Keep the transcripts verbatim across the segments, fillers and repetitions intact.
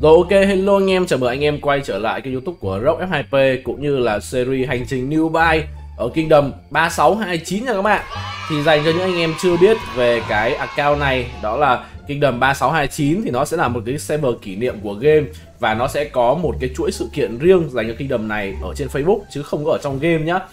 Rồi ok, hello anh em, chào mừng anh em quay trở lại kênh YouTube của Rock ép hai pê cũng như là series hành trình New Buy ở Kingdom ba sáu hai chín nha các bạn. Thì dành cho những anh em chưa biết về cái account này, đó là Kingdom ba sáu hai chín, thì nó sẽ là một cái server kỷ niệm của game và nó sẽ có một cái chuỗi sự kiện riêng dành cho Kingdom này ở trên Facebook chứ không có ở trong game nhá.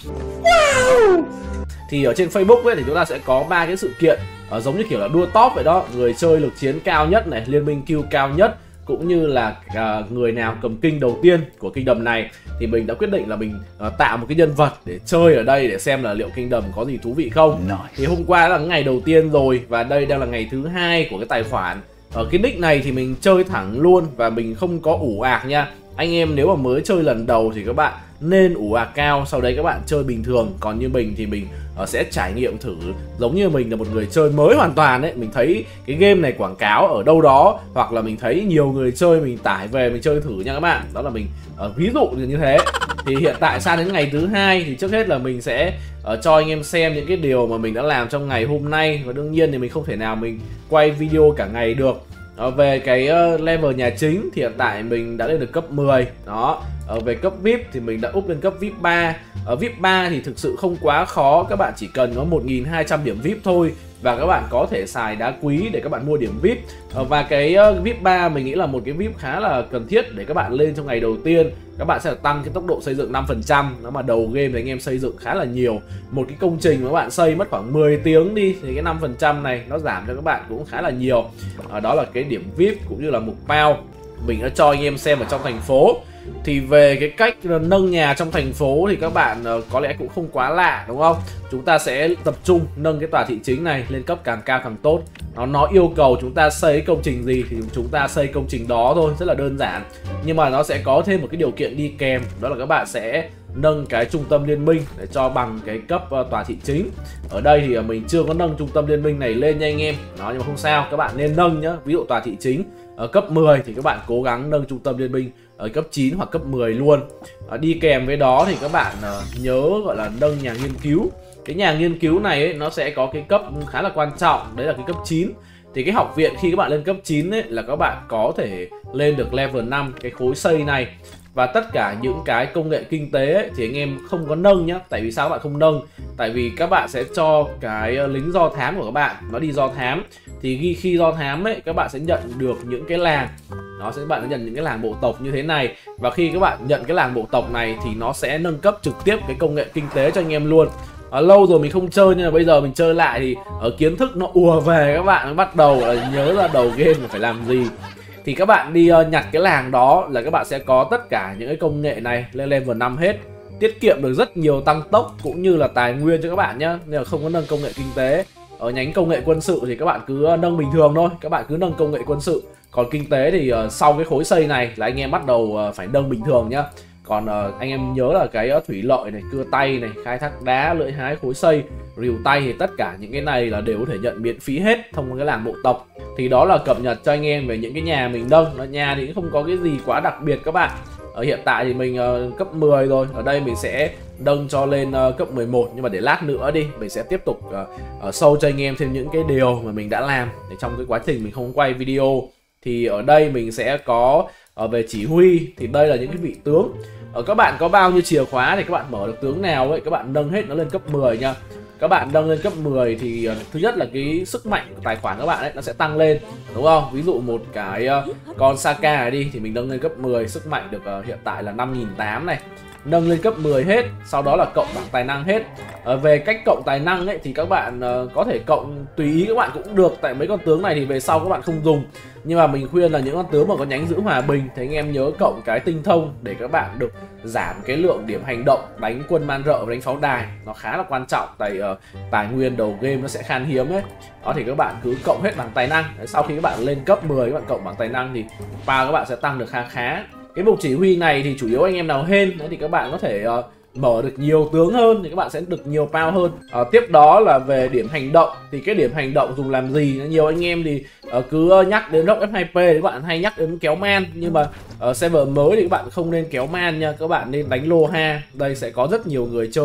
Thì ở trên Facebook ấy thì chúng ta sẽ có ba cái sự kiện uh, giống như kiểu là đua top vậy đó, người chơi lực chiến cao nhất này, liên minh kill cao nhất, cũng như là uh, người nào cầm kinh đầu tiên của Kingdom này. Thì mình đã quyết định là mình uh, tạo một cái nhân vật để chơi ở đây để xem là liệu Kingdom có gì thú vị không. Nice. Thì hôm qua là ngày đầu tiên rồi và đây đang là ngày thứ hai của cái tài khoản. Ở cái nick này thì mình chơi thẳng luôn và mình không có ủ ạc nha. Anh em nếu mà mới chơi lần đầu thì các bạn nên ủ ạc cao, sau đấy các bạn chơi bình thường. Còn như mình thì mình uh, sẽ trải nghiệm thử giống như mình là một người chơi mới hoàn toàn ấy. Mình thấy cái game này quảng cáo ở đâu đó, hoặc là mình thấy nhiều người chơi mình tải về mình chơi thử nha các bạn. Đó là mình uh, ví dụ như thế. Thì hiện tại sang đến ngày thứ hai thì trước hết là mình sẽ uh, cho anh em xem những cái điều mà mình đã làm trong ngày hôm nay. Và đương nhiên thì mình không thể nào mình quay video cả ngày được. Uh, về cái uh, level nhà chính thì hiện tại mình đã lên được cấp mười. Đó. Uh, về cấp vê i pê thì mình đã up lên cấp vê i pê ba. Ở vê i pê ba thì thực sự không quá khó, các bạn chỉ cần có một nghìn hai trăm điểm vê i pê thôi và các bạn có thể xài đá quý để các bạn mua điểm vê i pê. uh, Và cái uh, vê i pê ba mình nghĩ là một cái vê i pê khá là cần thiết để các bạn lên trong ngày đầu tiên. Các bạn sẽ tăng cái tốc độ xây dựng năm phần trăm. Nó mà đầu game thì anh em xây dựng khá là nhiều. Một cái công trình mà các bạn xây mất khoảng mười tiếng đi thì cái năm phần trăm này nó giảm cho các bạn cũng khá là nhiều. uh, Đó là cái điểm vê i pê cũng như là mục bao mình đã cho anh em xem ở trong thành phố. Thì về cái cách nâng nhà trong thành phố thì các bạn uh, có lẽ cũng không quá lạ đúng không? Chúng ta sẽ tập trung nâng cái tòa thị chính này lên cấp càng cao càng tốt. Nó nó yêu cầu chúng ta xây công trình gì thì chúng ta xây công trình đó thôi, rất là đơn giản. Nhưng mà nó sẽ có thêm một cái điều kiện đi kèm, đó là các bạn sẽ nâng cái trung tâm liên minh để cho bằng cái cấp uh, tòa thị chính. Ở đây thì uh, mình chưa có nâng trung tâm liên minh này lên nha anh em. Đó, nhưng mà không sao, các bạn nên nâng nhá. Ví dụ tòa thị chính ở cấp mười thì các bạn cố gắng nâng trung tâm liên minh ở cấp chín hoặc cấp mười luôn. À, đi kèm với đó thì các bạn uh, nhớ gọi là nâng nhà nghiên cứu. Cái nhà nghiên cứu này ấy, nó sẽ có cái cấp khá là quan trọng, đấy là cái cấp chín. Thì cái học viện khi các bạn lên cấp chín ấy, là các bạn có thể lên được level năm cái khối xây này. Và tất cả những cái công nghệ kinh tế ấy, thì anh em không có nâng nhá. Tại vì sao các bạn không nâng? Tại vì các bạn sẽ cho cái lính do thám của các bạn nó đi do thám. Thì khi, khi do thám ấy, các bạn sẽ nhận được những cái làng. Nó sẽ bạn sẽ nhận những cái làng bộ tộc như thế này. Và khi các bạn nhận cái làng bộ tộc này thì nó sẽ nâng cấp trực tiếp cái công nghệ kinh tế cho anh em luôn. À, lâu rồi mình không chơi nhưng mà bây giờ mình chơi lại thì ở kiến thức nó ùa về, các bạn bắt đầu là nhớ ra đầu game là phải làm gì. Thì các bạn đi uh, nhặt cái làng đó là các bạn sẽ có tất cả những cái công nghệ này lên level năm hết. Tiết kiệm được rất nhiều tăng tốc cũng như là tài nguyên cho các bạn nhé. Nên là không có nâng công nghệ kinh tế. Ở nhánh công nghệ quân sự thì các bạn cứ nâng bình thường thôi. Các bạn cứ nâng công nghệ quân sự. Còn kinh tế thì uh, sau cái khối xây này là anh em bắt đầu uh, phải nâng bình thường nhá. Còn uh, anh em nhớ là cái uh, thủy lợi này, cưa tay này, khai thác đá, lưỡi hái, khối xây, rìu tay thì tất cả những cái này là đều có thể nhận miễn phí hết thông qua cái làng bộ tộc. Thì đó là cập nhật cho anh em về những cái nhà mình nâng. Nó nhà thì cũng không có cái gì quá đặc biệt các bạn. Ở hiện tại thì mình uh, cấp mười rồi. Ở đây mình sẽ nâng cho lên uh, cấp mười một. Nhưng mà để lát nữa đi mình sẽ tiếp tục uh, uh, show cho anh em thêm những cái điều mà mình đã làm để trong cái quá trình mình không quay video. Thì ở đây mình sẽ có uh, về chỉ huy. Thì đây là những cái vị tướng. Ở các bạn có bao nhiêu chìa khóa thì các bạn mở được tướng nào ấy, các bạn nâng hết nó lên cấp mười nha. Các bạn nâng lên cấp mười thì uh, thứ nhất là cái sức mạnh của tài khoản các bạn ấy nó sẽ tăng lên đúng không? Ví dụ một cái uh, con Saka này đi thì mình nâng lên cấp mười, sức mạnh được uh, hiện tại là năm nghìn tám trăm này. Nâng lên cấp mười hết, sau đó là cộng bảng tài năng hết. uh, Về cách cộng tài năng ấy thì các bạn uh, có thể cộng tùy ý các bạn cũng được. Tại mấy con tướng này thì về sau các bạn không dùng. Nhưng mà mình khuyên là những con tướng mà có nhánh giữ hòa bình thì anh em nhớ cộng cái tinh thông để các bạn được giảm cái lượng điểm hành động đánh quân man rợ và đánh pháo đài. Nó khá là quan trọng tại uh, tài nguyên đầu game nó sẽ khan hiếm ấy. Đó thì các bạn cứ cộng hết bảng tài năng. Đấy, sau khi các bạn lên cấp mười các bạn cộng bảng tài năng thì power các bạn sẽ tăng được khá khá. Cái mục chỉ huy này thì chủ yếu anh em nào hên thì các bạn có thể uh, mở được nhiều tướng hơn thì các bạn sẽ được nhiều power hơn. À, tiếp đó là về điểm hành động. Thì cái điểm hành động dùng làm gì? Nhiều anh em thì uh, cứ nhắc đến Rock ép hai pê thì các bạn hay nhắc đến kéo man. Nhưng mà ở uh, server mới thì các bạn không nên kéo man nha. Các bạn nên đánh lô ha. Đây sẽ có rất nhiều người chơi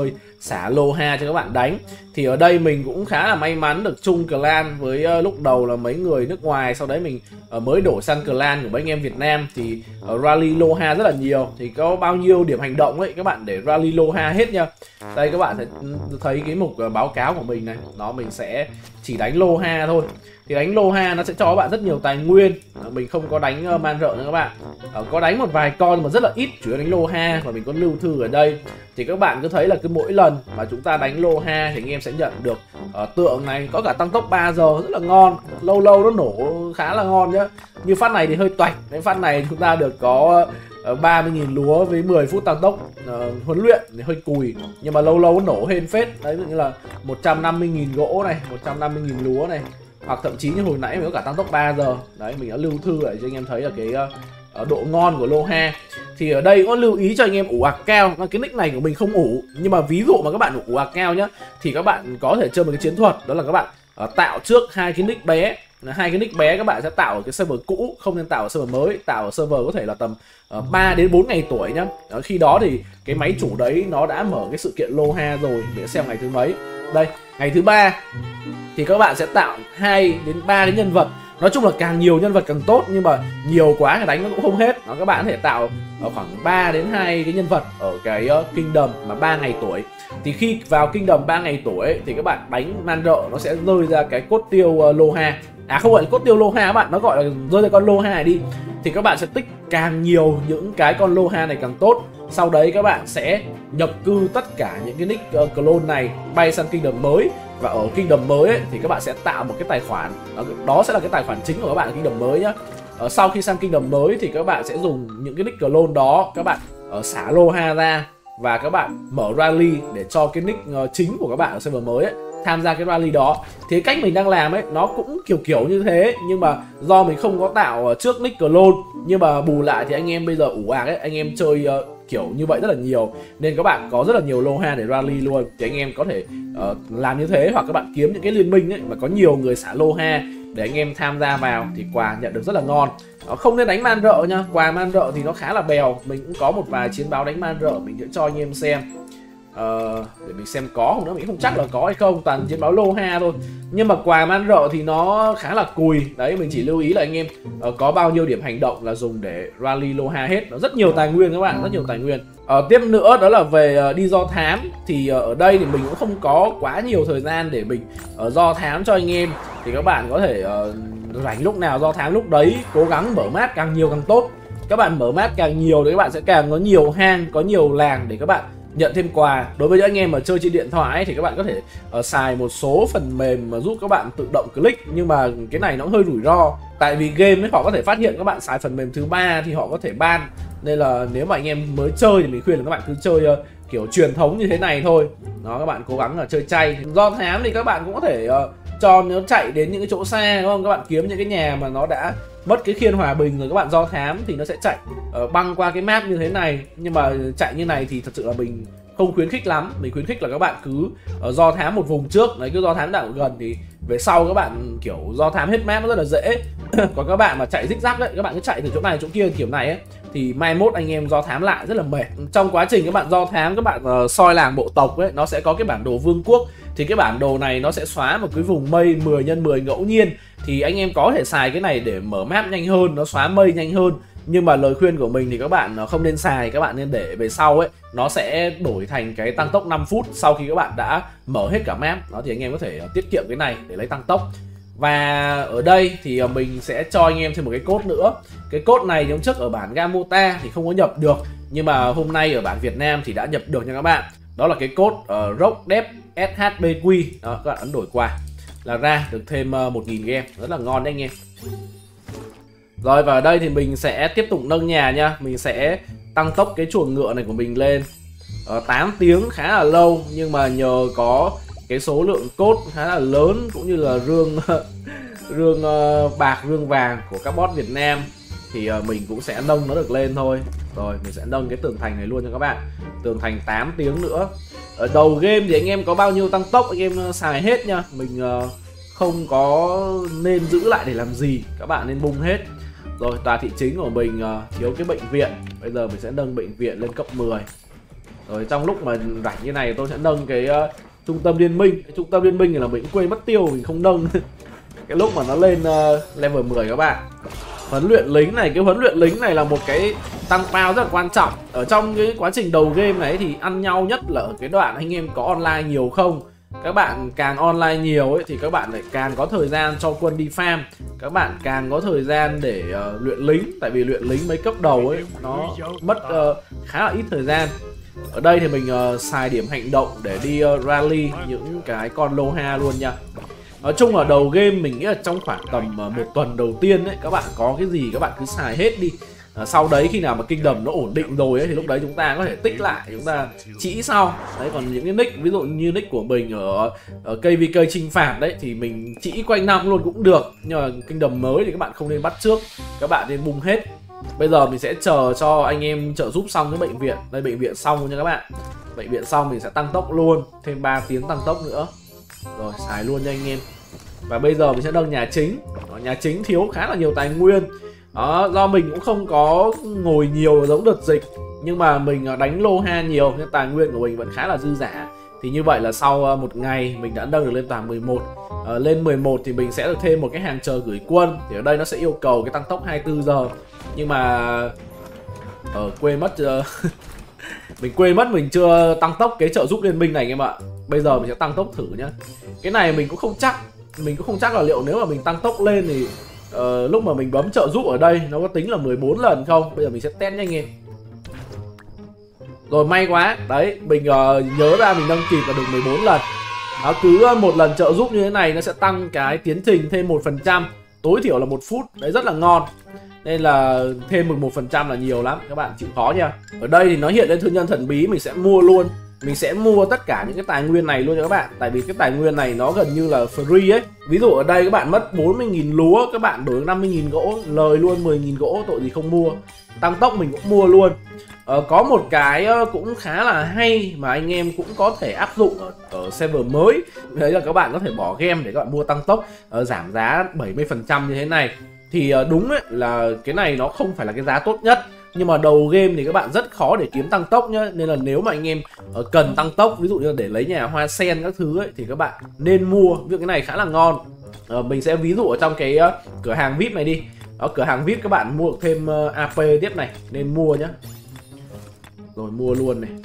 xả Loha cho các bạn đánh. Thì ở đây mình cũng khá là may mắn được chung clan với uh, lúc đầu là mấy người nước ngoài, sau đấy mình uh, mới đổi sang clan của mấy anh em Việt Nam. Thì uh, rally Loha rất là nhiều, thì có bao nhiêu điểm hành động ấy các bạn để rally Loha hết nha. Đây các bạn sẽ thấy cái mục uh, báo cáo của mình này, nó mình sẽ chỉ đánh Loha thôi. Thì đánh Loha nó sẽ cho các bạn rất nhiều tài nguyên. Mình không có đánh uh, man rợ nữa các bạn, uh, có đánh một vài con mà rất là ít, chủ yếu đánh Loha. Và mình có lưu thư ở đây, thì các bạn cứ thấy là cứ mỗi lần mà chúng ta đánh Loha thì anh em sẽ nhận được uh, tượng này, có cả tăng tốc ba giờ rất là ngon, lâu lâu nó nổ khá là ngon nhá. Như phát này thì hơi toạch, cái phát này chúng ta được có uh, ba mươi nghìn lúa với mười phút tăng tốc uh, huấn luyện thì hơi cùi, nhưng mà lâu lâu nó nổ hên phết. Đấy, ví dụ như là một trăm năm mươi nghìn gỗ này, một trăm năm mươi nghìn lúa này, hoặc thậm chí như hồi nãy mình có cả tăng tốc ba giờ. Đấy, mình đã lưu thư lại cho anh em thấy là cái uh, độ ngon của Loha. Thì ở đây có lưu ý cho anh em ủ ạc cao, cái nick này của mình không ủ, nhưng mà ví dụ mà các bạn ủ ạc cao nhá, thì các bạn có thể chơi một cái chiến thuật, đó là các bạn uh, tạo trước hai cái nick bé. Hai cái nick bé các bạn sẽ tạo ở cái server cũ, không nên tạo ở server mới. Tạo ở server có thể là tầm uh, ba đến bốn ngày tuổi nhá. Đó, khi đó thì cái máy chủ đấy nó đã mở cái sự kiện Loha rồi. Mình sẽ xem ngày thứ mấy. Đây, ngày thứ ba thì các bạn sẽ tạo hai đến ba cái nhân vật. Nói chung là càng nhiều nhân vật càng tốt, nhưng mà nhiều quá thì đánh nó cũng không hết. Đó, các bạn có thể tạo ở khoảng ba đến hai cái nhân vật ở cái uh, Kingdom mà ba ngày tuổi. Thì khi vào Kingdom ba ngày tuổi ấy, thì các bạn đánh man rợ nó sẽ rơi ra cái cốt tiêu uh, Loha. À không gọi là cốt tiêu Loha các bạn, nó gọi là rơi ra con Loha này đi. Thì các bạn sẽ tích càng nhiều những cái con Loha này càng tốt. Sau đấy các bạn sẽ nhập cư tất cả những cái nick uh, clone này bay sang Kingdom mới. Và ở Kingdom mới ấy, thì các bạn sẽ tạo một cái tài khoản. Đó, đó sẽ là cái tài khoản chính của các bạn ở Kingdom mới nhá. Ở sau khi sang Kingdom mới thì các bạn sẽ dùng những cái nick clone đó, các bạn uh, xả Loha ra và các bạn mở rally để cho cái nick uh, chính của các bạn ở server mới ấy tham gia cái rally đó. Thì cách mình đang làm ấy nó cũng kiểu kiểu như thế, nhưng mà do mình không có tạo uh, trước nick clone, nhưng mà bù lại thì anh em bây giờ ủ ạc ấy, anh em chơi uh, kiểu như vậy rất là nhiều, nên các bạn có rất là nhiều Loha để rally luôn. Thì anh em có thể uh, làm như thế, hoặc các bạn kiếm những cái liên minh ấy mà có nhiều người xả Loha để anh em tham gia vào, thì quà nhận được rất là ngon. Đó, không nên đánh man rợ nha, quà man rợ thì nó khá là bèo. Mình cũng có một vài chiến báo đánh man rợ, mình sẽ cho anh em xem. Uh, để mình xem có không nữa, mình không chắc là có hay không, toàn chiến báo Loha thôi. Nhưng mà quà man rợ thì nó khá là cùi. Đấy, mình chỉ lưu ý là anh em uh, có bao nhiêu điểm hành động là dùng để rally Loha hết. Nó rất nhiều tài nguyên các bạn, rất nhiều tài nguyên. uh, Tiếp nữa đó là về uh, đi do thám. Thì uh, ở đây thì mình cũng không có quá nhiều thời gian để mình uh, do thám cho anh em. Thì các bạn có thể uh, rảnh lúc nào do thám lúc đấy, cố gắng mở map càng nhiều càng tốt. Các bạn mở map càng nhiều thì các bạn sẽ càng có nhiều hang, có nhiều làng để các bạn nhận thêm quà. Đối với những anh em mà chơi trên điện thoại ấy, thì các bạn có thể uh, xài một số phần mềm mà giúp các bạn tự động click, nhưng mà cái này nó hơi rủi ro, tại vì game ấy họ có thể phát hiện các bạn xài phần mềm thứ ba thì họ có thể ban. Nên là nếu mà anh em mới chơi thì mình khuyên là các bạn cứ chơi uh, kiểu truyền thống như thế này thôi. Đó, các bạn cố gắng là chơi chay. Do thám thì các bạn cũng có thể uh, cho nó chạy đến những cái chỗ xa, đúng không? Các bạn kiếm những cái nhà mà nó đã mất cái khiên hòa bình rồi, các bạn do thám thì nó sẽ chạy uh, băng qua cái map như thế này. Nhưng mà chạy như này thì thật sự là mình không khuyến khích lắm. Mình khuyến khích là các bạn cứ uh, do thám một vùng trước, đấy, cứ do thám đảo gần thì về sau các bạn kiểu do thám hết map nó rất là dễ. Còn các bạn mà chạy rích rắc đấy, các bạn cứ chạy từ chỗ này chỗ kia kiểu này ấy, thì mai mốt anh em do thám lại rất là mệt. Trong quá trình các bạn do thám, các bạn uh, soi làng bộ tộc ấy, nó sẽ có cái bản đồ vương quốc. Thì cái bản đồ này nó sẽ xóa một cái vùng mây mười nhân mười ngẫu nhiên. Thì anh em có thể xài cái này để mở map nhanh hơn, nó xóa mây nhanh hơn. Nhưng mà lời khuyên của mình thì các bạn không nên xài, các bạn nên để về sau ấy, nó sẽ đổi thành cái tăng tốc năm phút sau khi các bạn đã mở hết cả map. Đó, thì anh em có thể tiết kiệm cái này để lấy tăng tốc. Và ở đây thì mình sẽ cho anh em thêm một cái code nữa. Cái code này giống trước ở bản Gamota thì không có nhập được, nhưng mà hôm nay ở bản Việt Nam thì đã nhập được nha các bạn. Đó là cái code uh, ROCKDEP ét hát bê quy. Đó, các bạn ấn đổi qua là ra được thêm uh, một nghìn game, rất là ngon đấy anh em. Rồi, và ở đây thì mình sẽ tiếp tục nâng nhà nha. Mình sẽ tăng tốc cái chuồng ngựa này của mình lên uh, tám tiếng, khá là lâu. Nhưng mà nhờ có cái số lượng code khá là lớn, cũng như là rương rương uh, bạc, rương vàng của các bot Việt Nam, thì uh, mình cũng sẽ nâng nó được lên thôi. Rồi, mình sẽ nâng cái tường thành này luôn cho các bạn. Tường thành tám tiếng nữa. Ở đầu game thì anh em có bao nhiêu tăng tốc anh em xài hết nha. Mình uh, không có nên giữ lại để làm gì, các bạn nên bung hết. Rồi, tòa thị chính của mình uh, thiếu cái bệnh viện. Bây giờ mình sẽ nâng bệnh viện lên cấp mười. Rồi trong lúc mà rảnh như này tôi sẽ nâng cái uh, trung tâm liên minh. Cái trung tâm liên minh này là mình cũng quên mất tiêu, mình không nâng cái lúc mà nó lên uh, level mười các bạn. Huấn luyện lính này, cái huấn luyện lính này là một cái tăng bao rất là quan trọng. Ở trong cái quá trình đầu game này thì ăn nhau nhất là ở cái đoạn anh em có online nhiều không. Các bạn càng online nhiều ấy thì các bạn lại càng có thời gian cho quân đi farm. Các bạn càng có thời gian để uh, luyện lính. Tại vì luyện lính mấy cấp đầu ấy nó mất uh, khá là ít thời gian. Ở đây thì mình uh, xài điểm hành động để đi uh, rally những cái con lô ha luôn nha. Nói chung là đầu game mình nghĩ là trong khoảng tầm uh, một tuần đầu tiên ấy, các bạn có cái gì các bạn cứ xài hết đi. À, sau đấy khi nào mà Kingdom nó ổn định rồi ấy, thì lúc đấy chúng ta có thể tích lại, chúng ta chỉ sau. Đấy, còn những cái nick ví dụ như nick của mình ở, ở ca vê ca chinh phạt đấy thì mình chỉ quanh năm luôn cũng được. Nhưng mà Kingdom mới thì các bạn không nên bắt trước, các bạn nên bung hết. Bây giờ mình sẽ chờ cho anh em trợ giúp xong cái bệnh viện. Đây, bệnh viện xong nha các bạn. Bệnh viện xong mình sẽ tăng tốc luôn, thêm ba tiếng tăng tốc nữa. Rồi xài luôn nha anh em. Và bây giờ mình sẽ nâng nhà chính. Ở nhà chính thiếu khá là nhiều tài nguyên. Đó, do mình cũng không có ngồi nhiều giống đợt dịch, nhưng mà mình đánh lô ha nhiều nên tài nguyên của mình vẫn khá là dư dả. Thì như vậy là sau một ngày mình đã nâng được lên toàn mười một. à, Lên mười một thì mình sẽ được thêm một cái hàng chờ gửi quân. Thì ở đây nó sẽ yêu cầu cái tăng tốc hai mươi tư giờ. Nhưng mà ờ, quên mất mình quên mất mình chưa tăng tốc cái trợ giúp liên minh này anh em ạ. Bây giờ mình sẽ tăng tốc thử nhá. Cái này mình cũng không chắc, mình cũng không chắc là liệu nếu mà mình tăng tốc lên thì Uh, lúc mà mình bấm trợ giúp ở đây nó có tính là mười bốn lần không. Bây giờ mình sẽ test nha anh em. Rồi may quá. Đấy, mình uh, nhớ ra mình nâng kịp là được mười bốn lần. Đó, cứ một lần trợ giúp như thế này nó sẽ tăng cái tiến trình thêm một phần trăm, tối thiểu là một phút. Đấy, rất là ngon. Nên là thêm một phần trăm là nhiều lắm, các bạn chịu khó nha. Ở đây thì nó hiện lên thương nhân thần bí, mình sẽ mua luôn. Mình sẽ mua tất cả những cái tài nguyên này luôn cho các bạn. Tại vì cái tài nguyên này nó gần như là free ấy. Ví dụ ở đây các bạn mất bốn mươi nghìn lúa, các bạn đổi năm mươi nghìn gỗ, lời luôn mười nghìn gỗ, tội gì không mua. Tăng tốc mình cũng mua luôn. ờ, Có một cái cũng khá là hay mà anh em cũng có thể áp dụng ở, ở server mới. Đấy là các bạn có thể bỏ game để các bạn mua tăng tốc, uh, giảm giá bảy mươi phần trăm như thế này. Thì uh, đúng ấy, là cái này nó không phải là cái giá tốt nhất. Nhưng mà đầu game thì các bạn rất khó để kiếm tăng tốc nhá. Nên là nếu mà anh em uh, cần tăng tốc, ví dụ như để lấy nhà hoa sen các thứ ấy, thì các bạn nên mua. Ví dụ cái này khá là ngon. uh, Mình sẽ ví dụ ở trong cái uh, cửa hàng vê i pê này đi. Ở cửa hàng vê i pê các bạn mua được thêm uh, a pê tiếp này, nên mua nhá. Rồi mua luôn này.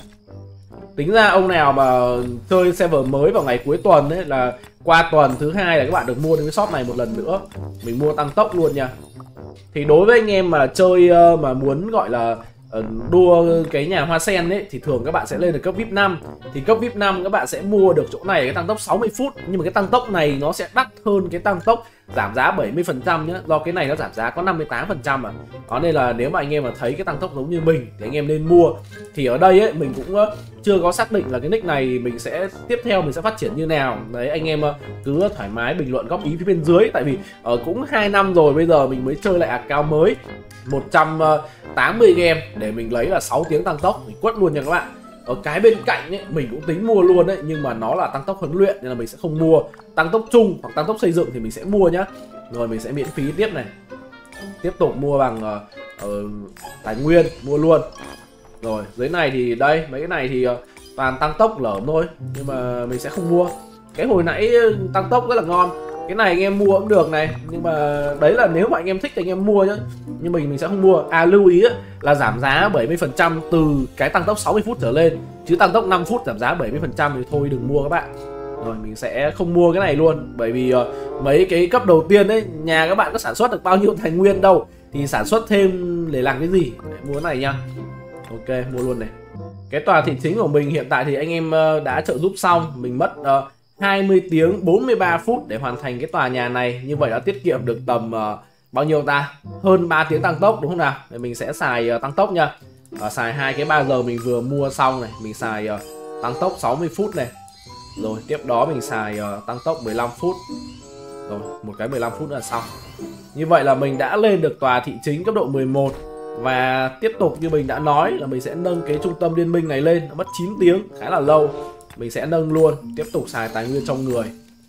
Tính ra ông nào mà chơi server mới vào ngày cuối tuần ấy, là qua tuần thứ hai là các bạn được mua đến cái shop này một lần nữa. Mình mua tăng tốc luôn nha. Thì đối với anh em mà chơi uh, mà muốn gọi là uh, đua cái nhà hoa sen ấy, thì thường các bạn sẽ lên được cấp vê i pê năm. Thì cấp vê i pê năm các bạn sẽ mua được chỗ này cái tăng tốc sáu mươi phút. Nhưng mà cái tăng tốc này nó sẽ đắt hơn cái tăng tốc giảm giá bảy mươi phần trăm nhá. Do cái này nó giảm giá có năm mươi tám phần trăm à. Đó, nên là nếu mà anh em mà thấy cái tăng tốc giống như mình thì anh em nên mua. Thì ở đây ấy mình cũng uh, chưa có xác định là cái nick này mình sẽ tiếp theo mình sẽ phát triển như nào. Đấy, anh em uh, cứ thoải mái bình luận góp ý phía bên dưới. Tại vì uh, cũng hai năm rồi, bây giờ mình mới chơi lại account mới một trăm tám mươi game để mình lấy là sáu tiếng tăng tốc, mình quất luôn nha các bạn. Ở cái bên cạnh ấy mình cũng tính mua luôn đấy, nhưng mà nó là tăng tốc huấn luyện nên là mình sẽ không mua. Tăng tốc chung hoặc tăng tốc xây dựng thì mình sẽ mua nhá. Rồi mình sẽ miễn phí tiếp này. Tiếp tục mua bằng uh, uh, tài nguyên, mua luôn. Rồi dưới này thì đây, mấy cái này thì uh, toàn tăng tốc lởm thôi, nhưng mà mình sẽ không mua. Cái hồi nãy tăng tốc rất là ngon, cái này anh em mua cũng được này, nhưng mà đấy là nếu mà anh em thích thì anh em mua nhá. Nhưng mình mình sẽ không mua. À, lưu ý ấy, là giảm giá bảy mươi phần trăm từ cái tăng tốc sáu mươi phút trở lên, chứ tăng tốc năm phút giảm giá bảy mươi phần trăm thì thôi đừng mua các bạn. Rồi mình sẽ không mua cái này luôn. Bởi vì uh, mấy cái cấp đầu tiên ấy, nhà các bạn có sản xuất được bao nhiêu tài nguyên đâu, thì sản xuất thêm để làm cái gì. Để mua cái này nha. Ok, mua luôn này. Cái tòa thị chính của mình hiện tại thì anh em uh, đã trợ giúp xong. Mình mất uh, hai mươi tiếng bốn mươi ba phút để hoàn thành cái tòa nhà này. Như vậy đã tiết kiệm được tầm uh, bao nhiêu ta? Hơn ba tiếng tăng tốc đúng không nào? Để mình sẽ xài uh, tăng tốc nha. uh, Xài hai cái ba giờ mình vừa mua xong này. Mình xài uh, tăng tốc sáu mươi phút này. Rồi tiếp đó mình xài uh, tăng tốc mười lăm phút. Rồi một cái mười lăm phút là xong. Như vậy là mình đã lên được tòa thị chính cấp độ mười một. Và tiếp tục như mình đã nói là mình sẽ nâng cái trung tâm liên minh này lên. Nó mất chín tiếng, khá là lâu. Mình sẽ nâng luôn. Tiếp tục xài tài nguyên trong người.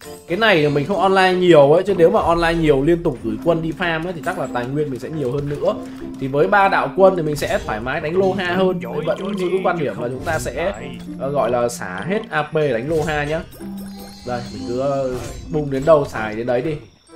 Cái này mình không online nhiều ấy, chứ nếu mà online nhiều liên tục gửi quân đi farm ấy thì chắc là tài nguyên mình sẽ nhiều hơn nữa. Thì với ba đạo quân thì mình sẽ thoải mái đánh lô ha hơn. Mình vẫn giữ quan điểm là chúng ta sẽ uh, gọi là xả hết a pê đánh lô ha nhá. Đây mình cứ uh, bung đến đâu xài đến đấy đi.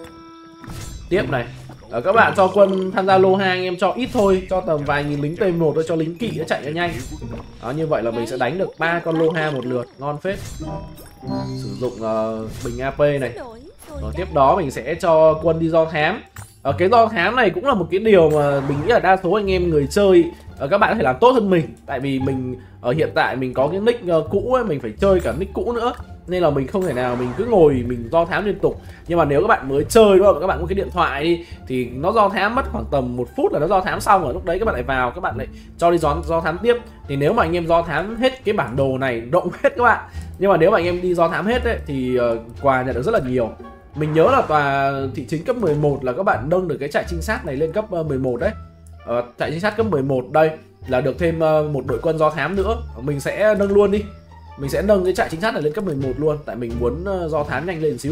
Tiếp này, ở các bạn cho quân tham gia lô hai, anh em cho ít thôi, cho tầm vài nghìn lính T một thôi, cho lính kỵ nó chạy cho nhanh. Đó, như vậy là mình sẽ đánh được ba con lô ha một lượt, ngon phết. Sử dụng uh, bình a pê này. Rồi tiếp đó mình sẽ cho quân đi do thám. Ở uh, cái do thám này cũng là một cái điều mà mình nghĩ là đa số anh em người chơi uh, các bạn có thể làm tốt hơn mình. Tại vì mình ở uh, hiện tại mình có cái nick uh, cũ ấy, mình phải chơi cả nick cũ nữa. Nên là mình không thể nào mình cứ ngồi mình do thám liên tục. Nhưng mà nếu các bạn mới chơi đúng không, các bạn có cái điện thoại đi thì nó do thám mất khoảng tầm một phút là nó do thám xong rồi. Lúc đấy các bạn lại vào, các bạn lại cho đi do, do thám tiếp. Thì nếu mà anh em do thám hết cái bản đồ này rộng hết các bạn, nhưng mà nếu mà anh em đi do thám hết ấy, thì uh, quà nhận được rất là nhiều. Mình nhớ là tòa thị chính cấp mười một là các bạn nâng được cái trại trinh sát này lên cấp mười một đấy. uh, Trại trinh sát cấp mười một đây là được thêm uh, một đội quân do thám nữa. Mình sẽ nâng luôn đi. Mình sẽ nâng cái trại trinh sát này lên cấp mười một luôn. Tại mình muốn uh, do thám nhanh lên xíu.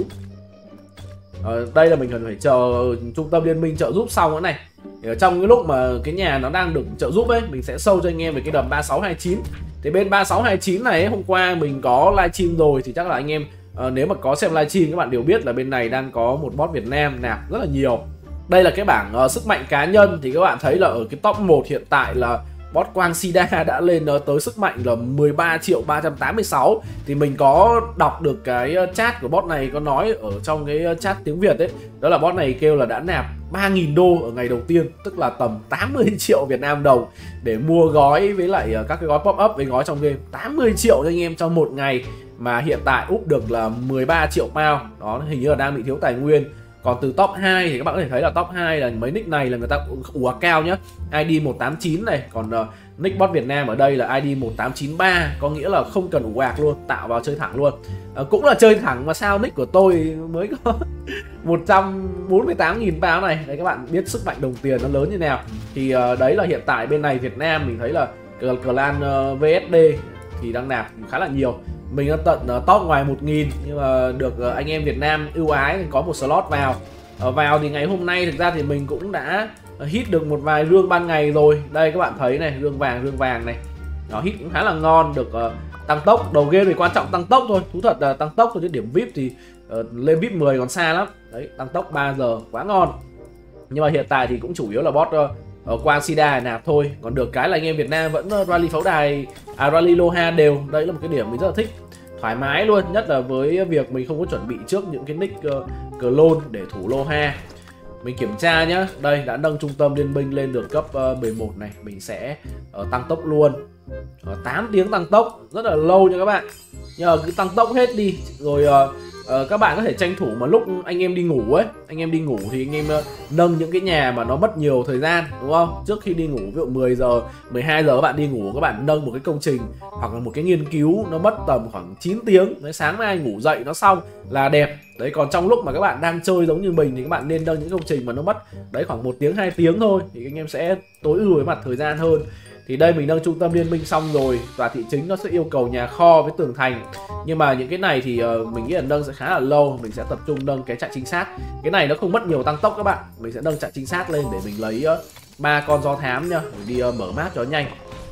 uh, Đây là mình cần phải chờ trung tâm liên minh trợ giúp xong nữa này. Thì ở trong cái lúc mà cái nhà nó đang được trợ giúp ấy, mình sẽ show cho anh em về cái đầm ba sáu hai chín. Thì bên ba sáu hai chín này ấy, hôm qua mình có livestream rồi. Thì chắc là anh em uh, nếu mà có xem livestream các bạn đều biết là bên này đang có một bot Việt Nam nạp rất là nhiều. Đây là cái bảng uh, sức mạnh cá nhân. Thì các bạn thấy là ở cái top một hiện tại là bot Quang Sida đã lên uh, tới sức mạnh là mười ba triệu ba trăm tám mươi sáu. Thì mình có đọc được cái uh, chat của bot này có nói ở trong cái uh, chat tiếng Việt ấy. Đó là bot này kêu là đã nạp ba nghìn đô ở ngày đầu tiên, tức là tầm tám mươi triệu Việt Nam đồng để mua gói với lại uh, các cái gói pop up với gói trong game. Tám mươi triệu cho anh em trong một ngày mà hiện tại úp được là mười ba triệu pound. Đó, hình như là đang bị thiếu tài nguyên. Còn từ top hai thì các bạn có thể thấy là top hai là mấy nick này là người ta ủa cao nhá. i đê một tám chín này, còn uh, nick bot Việt Nam ở đây là i đê một tám chín ba, có nghĩa là không cần ủ ạc luôn, tạo vào chơi thẳng luôn. Uh, cũng là chơi thẳng mà sao nick của tôi mới có một trăm bốn mươi tám nghìn pound này. Đấy, các bạn biết sức mạnh đồng tiền nó lớn như nào. Thì uh, đấy là hiện tại bên này Việt Nam mình thấy là clan uh, vê ét đê thì đang nạp khá là nhiều. Mình đã tận uh, top ngoài một nghìn, nhưng mà được uh, anh em Việt Nam ưu ái thì có một slot vào. uh, Vào thì ngày hôm nay thực ra thì mình cũng đã uh, hit được một vài rương ban ngày rồi. Đây các bạn thấy này, rương vàng, rương vàng này. Nó hit cũng khá là ngon, được uh, tăng tốc. Đầu game thì quan trọng tăng tốc thôi, thú thật là tăng tốc thôi, chứ điểm vê i pê thì uh, lên vê i pê mười còn xa lắm. Đấy, tăng tốc ba giờ, quá ngon. Nhưng mà hiện tại thì cũng chủ yếu là bot uh, ở Quang Sida nạp thôi. Còn được cái là anh em Việt Nam vẫn uh, rally pháo đài, à rally lô ha đều. Đây là một cái điểm mình rất là thích, thoải mái luôn, nhất là với việc mình không có chuẩn bị trước những cái nick uh, clone để thủ lô ha. Mình kiểm tra nhá, đây đã nâng trung tâm liên minh lên được cấp uh, mười một này. Mình sẽ uh, tăng tốc luôn, uh, tám tiếng tăng tốc, rất là lâu nha các bạn. Nhưng mà cứ tăng tốc hết đi rồi uh, uh, các bạn có thể tranh thủ mà lúc anh em đi ngủ ấy, anh em đi ngủ thì anh em uh, nâng những cái nhà mà nó mất nhiều thời gian, đúng không? Trước khi đi ngủ, ví dụ mười giờ, mười hai giờ các bạn đi ngủ, các bạn nâng một cái công trình hoặc là một cái nghiên cứu nó mất tầm khoảng chín tiếng, đấy, sáng mai ngủ dậy nó xong là đẹp. Đấy, còn trong lúc mà các bạn đang chơi giống như mình thì các bạn nên nâng những công trình mà nó mất đấy khoảng một tiếng hai tiếng thôi, thì anh em sẽ tối ưu với mặt thời gian hơn. Thì đây mình nâng trung tâm liên minh xong rồi, tòa thị chính nó sẽ yêu cầu nhà kho với tường thành. Nhưng mà những cái này thì uh, mình nghĩ là nâng sẽ khá là lâu. Mình sẽ tập trung nâng cái trại trinh sát. Cái này nó không mất nhiều tăng tốc các bạn. Mình sẽ nâng trại trinh sát lên để mình lấy ba uh, con do thám nhá, mình đi uh, mở map cho nhanh.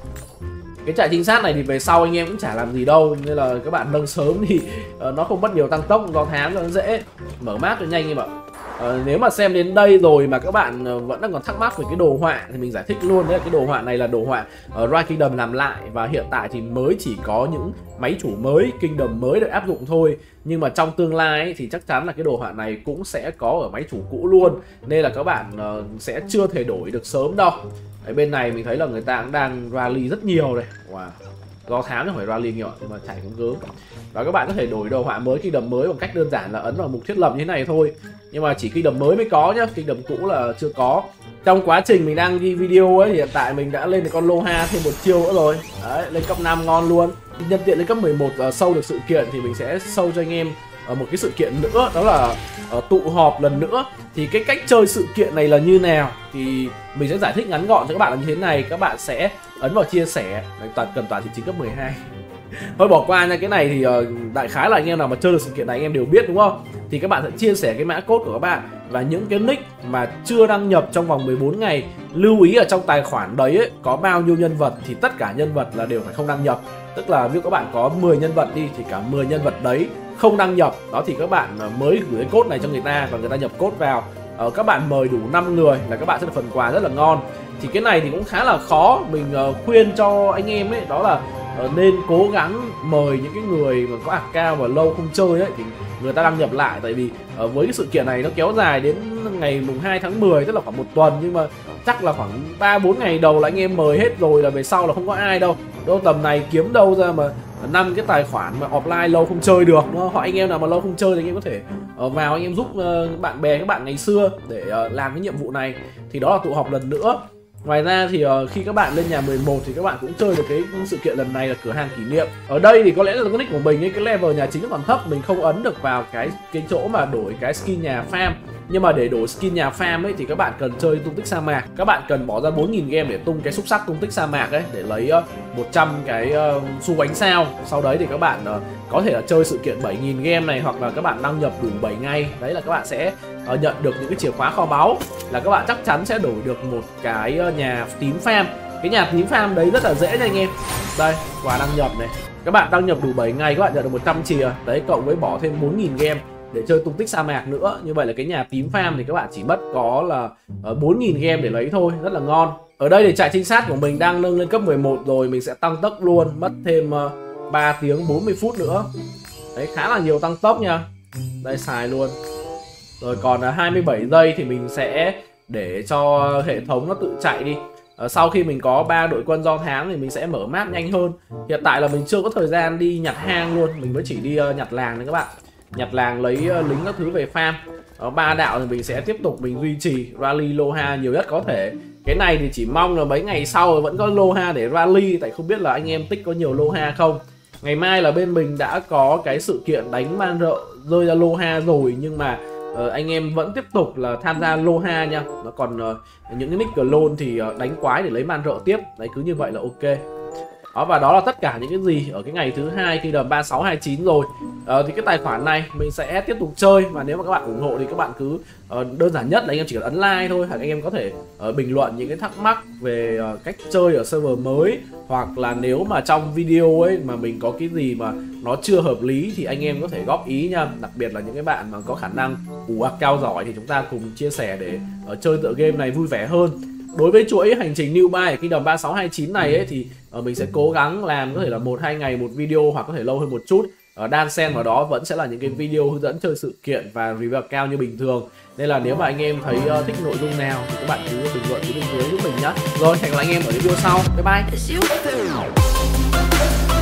Cái trại trinh sát này thì về sau anh em cũng chả làm gì đâu, nên là các bạn nâng sớm thì uh, nó không mất nhiều tăng tốc, do thám cho nó dễ mở map cho nhanh. Nhưng mà uh, nếu mà xem đến đây rồi mà các bạn uh, vẫn đang còn thắc mắc về cái đồ họa thì mình giải thích luôn. Đấy là cái đồ họa này là đồ họa uh, Rise Kingdom làm lại, và hiện tại thì mới chỉ có những máy chủ mới, Kingdom mới được áp dụng thôi. Nhưng mà trong tương lai ấy, thì chắc chắn là cái đồ họa này cũng sẽ có ở máy chủ cũ luôn, nên là các bạn uh, sẽ chưa thể đổi được sớm đâu. Ở bên này mình thấy là người ta cũng đang rally rất nhiều này. Wow, do thám chứ không phải rally nhiều, nhưng mà chạy cũng gớm. Và các bạn có thể đổi đồ họa mới, Kingdom mới bằng cách đơn giản là ấn vào mục thiết lập như thế này thôi. Nhưng mà chỉ Kingdom mới mới có nhá, Kingdom cũ là chưa có. Trong quá trình mình đang ghi video ấy thì hiện tại mình đã lên được con lô ha thêm một chiêu nữa rồi. Đấy, lên cấp năm ngon luôn. Nhân tiện lên cấp mười một uh, sâu được sự kiện thì mình sẽ sâu cho anh em uh, một cái sự kiện nữa, đó là uh, tụ họp lần nữa. Thì cái cách chơi sự kiện này là như nào thì mình sẽ giải thích ngắn gọn cho các bạn là như thế này. Các bạn sẽ ấn vào chia sẻ, toàn cần tòa thị chính cấp mười hai. Thôi bỏ qua nha, cái này thì uh, đại khái là anh em nào mà chơi được sự kiện này anh em đều biết đúng không? Thì các bạn sẽ chia sẻ cái mã code của các bạn và những cái nick mà chưa đăng nhập trong vòng mười bốn ngày, lưu ý ở trong tài khoản đấy ấy, có bao nhiêu nhân vật thì tất cả nhân vật là đều phải không đăng nhập. Tức là ví dụ các bạn có mười nhân vật đi thì cả mười nhân vật đấy không đăng nhập, đó thì các bạn mới gửi cái code này cho người ta và người ta nhập code vào. Ờ, các bạn mời đủ năm người là các bạn sẽ được phần quà rất là ngon. Thì cái này thì cũng khá là khó, mình uh, khuyên cho anh em ấy đó là uh, nên cố gắng mời những cái người mà có account và lâu không chơi ấy thì người ta đăng nhập lại, tại vì uh, với cái sự kiện này nó kéo dài đến ngày mùng hai tháng mười, tức là khoảng một tuần, nhưng mà chắc là khoảng ba bốn ngày đầu là anh em mời hết rồi, là về sau là không có ai đâu. Đâu tầm này kiếm đâu ra mà năm cái tài khoản mà offline lâu không chơi được, đúng không? Hoặc anh em nào mà lâu không chơi thì anh em có thể uh, vào anh em giúp uh, bạn bè các bạn ngày xưa để uh, làm cái nhiệm vụ này, thì đó là tụ họp lần nữa. Ngoài ra thì uh, khi các bạn lên nhà mười một thì các bạn cũng chơi được cái sự kiện lần này là cửa hàng kỷ niệm. Ở đây thì có lẽ là cái nick của mình ấy, cái level nhà chính nó còn thấp, mình không ấn được vào cái cái chỗ mà đổi cái skin nhà farm. Nhưng mà để đổi skin nhà farm ấy thì các bạn cần chơi tung tích sa mạc. Các bạn cần bỏ ra bốn nghìn game để tung cái xúc sắc tung tích sa mạc ấy, để lấy uh, một trăm cái uh, xu ánh sao. Sau đấy thì các bạn uh, có thể là chơi sự kiện bảy nghìn game này, hoặc là các bạn đăng nhập đủ bảy ngày. Đấy là các bạn sẽ uh, nhận được những cái chìa khóa kho báu, là các bạn chắc chắn sẽ đổi được một cái uh, nhà tím farm. Cái nhà tím farm đấy rất là dễ nha anh em. Đây, quà đăng nhập này. Các bạn đăng nhập đủ bảy ngày các bạn nhận được một trăm chìa. Đấy, cộng với bỏ thêm bốn nghìn game để chơi tung tích sa mạc nữa. Như vậy là cái nhà tím farm thì các bạn chỉ mất có là bốn nghìn game để lấy thôi, rất là ngon. Ở đây thì trại trinh sát của mình đang nâng lên cấp mười một rồi, mình sẽ tăng tốc luôn, mất thêm ba tiếng bốn mươi phút nữa. Đấy, khá là nhiều tăng tốc nha. Đây, xài luôn. Rồi còn hai mươi bảy giây thì mình sẽ để cho hệ thống nó tự chạy đi. Ờ, sau khi mình có ba đội quân do thám thì mình sẽ mở map nhanh hơn. Hiện tại là mình chưa có thời gian đi nhặt hang luôn, mình mới chỉ đi uh, nhặt làng đấy các bạn. Nhặt làng lấy uh, lính các thứ về farm. Ở ba đạo thì mình sẽ tiếp tục mình duy trì rally Loha nhiều nhất có thể. Cái này thì chỉ mong là mấy ngày sau vẫn có Loha để rally, tại không biết là anh em tích có nhiều Loha không. Ngày mai là bên mình đã có cái sự kiện đánh man rợ rơi ra Loha rồi, nhưng mà uh, anh em vẫn tiếp tục là tham gia Loha nha. Nó còn uh, những cái nick clone thì uh, đánh quái để lấy man rợ tiếp. Đấy, cứ như vậy là ok. Đó, và đó là tất cả những cái gì ở cái ngày thứ hai khi đầm ba sáu hai chín rồi. Ờ, thì cái tài khoản này mình sẽ tiếp tục chơi, và nếu mà các bạn ủng hộ thì các bạn cứ uh, đơn giản nhất là anh em chỉ cần ấn like thôi, hoặc anh em có thể uh, bình luận những cái thắc mắc về uh, cách chơi ở server mới, hoặc là nếu mà trong video ấy mà mình có cái gì mà nó chưa hợp lý thì anh em có thể góp ý nha. Đặc biệt là những cái bạn mà có khả năng ủ cao giỏi thì chúng ta cùng chia sẻ để uh, chơi tựa game này vui vẻ hơn. Đối với chuỗi hành trình New Buy ở Kingdom ba sáu hai chín này ấy, thì uh, mình sẽ cố gắng làm có thể là một hai ngày một video, hoặc có thể lâu hơn một chút. Ở đan xen vào đó vẫn sẽ là những cái video hướng dẫn chơi sự kiện và review cao như bình thường. Nên là nếu mà anh em thấy uh, thích nội dung nào thì các bạn cứ bình luận phía bên dưới giúp mình nhé. Rồi, hẹn gặp lại anh em ở video sau. Bye bye.